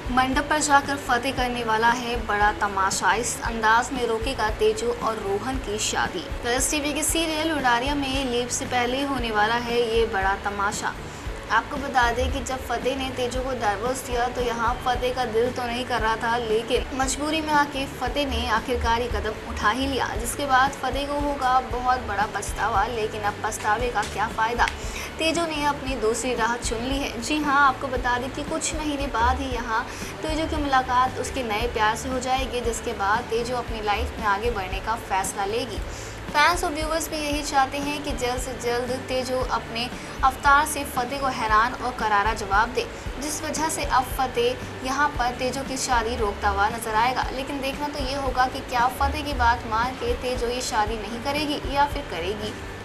मंडप पर जाकर फतेह करने वाला है बड़ा तमाशा। इस अंदाज में रोकेगा तेजू और रोहन की शादी। प्लस टीवी के सीरियल उडारिया में लीप से पहले होने वाला है ये बड़ा तमाशा। आपको बता दें कि जब फतेह ने तेजू को डाइवोर्स दिया तो यहाँ फतेह का दिल तो नहीं कर रहा था, लेकिन मजबूरी में आके फतेह ने आखिरकार ये कदम उठा ही लिया, जिसके बाद फतेह को होगा बहुत बड़ा पछतावा। लेकिन अब पछतावे का क्या फ़ायदा, तेजू ने अपनी दूसरी राह चुन ली है। जी हाँ, आपको बता दें कि कुछ महीने बाद ही यहाँ तेजू की मुलाकात उसके नए प्यार से हो जाएगी, जिसके बाद तेजू अपनी लाइफ में आगे बढ़ने का फैसला लेगी। फैंस और व्यूवर्स भी यही चाहते हैं कि जल्द से जल्द तेजू अपने अवतार से फतेह को हैरान और करारा जवाब दे, जिस वजह से अब फतेह यहाँ पर तेजू की शादी रोकता हुआ नजर आएगा। लेकिन देखना तो ये होगा कि क्या फतेह की बात मान के तेजू ये शादी नहीं करेगी या फिर करेगी।